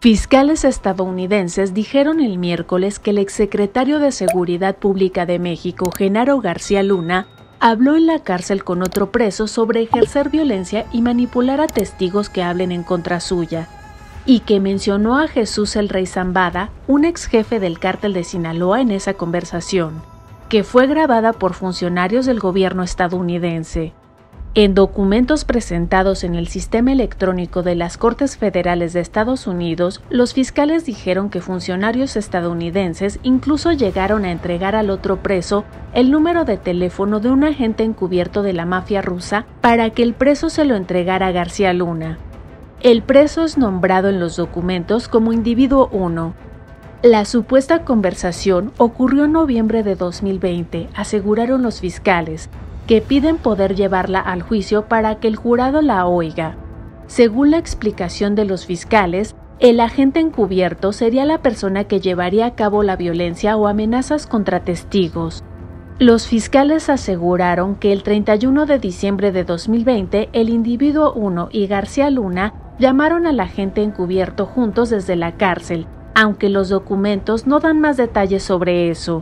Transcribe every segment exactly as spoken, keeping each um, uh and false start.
Fiscales estadounidenses dijeron el miércoles que el exsecretario de Seguridad Pública de México, Genaro García Luna, habló en la cárcel con otro preso sobre ejercer violencia y manipular a testigos que hablen en contra suya, y que mencionó a Jesús el Rey Zambada, un ex jefe del cártel de Sinaloa, en esa conversación, que fue grabada por funcionarios del gobierno estadounidense. En documentos presentados en el sistema electrónico de las Cortes Federales de Estados Unidos, los fiscales dijeron que funcionarios estadounidenses incluso llegaron a entregar al otro preso el número de teléfono de un agente encubierto de la mafia rusa para que el preso se lo entregara a García Luna. El preso es nombrado en los documentos como individuo uno. La supuesta conversación ocurrió en noviembre de dos mil veinte, aseguraron los fiscales, que piden poder llevarla al juicio para que el jurado la oiga. Según la explicación de los fiscales, el agente encubierto sería la persona que llevaría a cabo la violencia o amenazas contra testigos. Los fiscales aseguraron que el treinta y uno de diciembre de dos mil veinte, el individuo uno y García Luna llamaron al agente encubierto juntos desde la cárcel, aunque los documentos no dan más detalles sobre eso.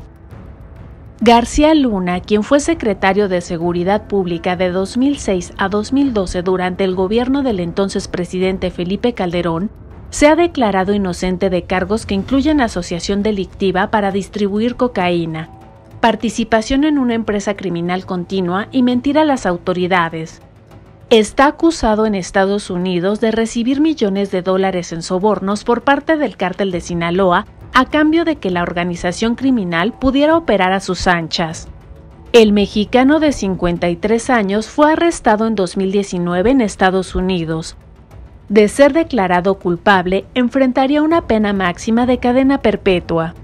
García Luna, quien fue secretario de Seguridad Pública de dos mil seis a dos mil doce durante el gobierno del entonces presidente Felipe Calderón, se ha declarado inocente de cargos que incluyen asociación delictiva para distribuir cocaína, participación en una empresa criminal continua y mentir a las autoridades. Está acusado en Estados Unidos de recibir millones de dólares en sobornos por parte del cártel de Sinaloa a cambio de que la organización criminal pudiera operar a sus anchas. El mexicano de cincuenta y tres años fue arrestado en dos mil diecinueve en Estados Unidos. De ser declarado culpable, enfrentaría una pena máxima de cadena perpetua.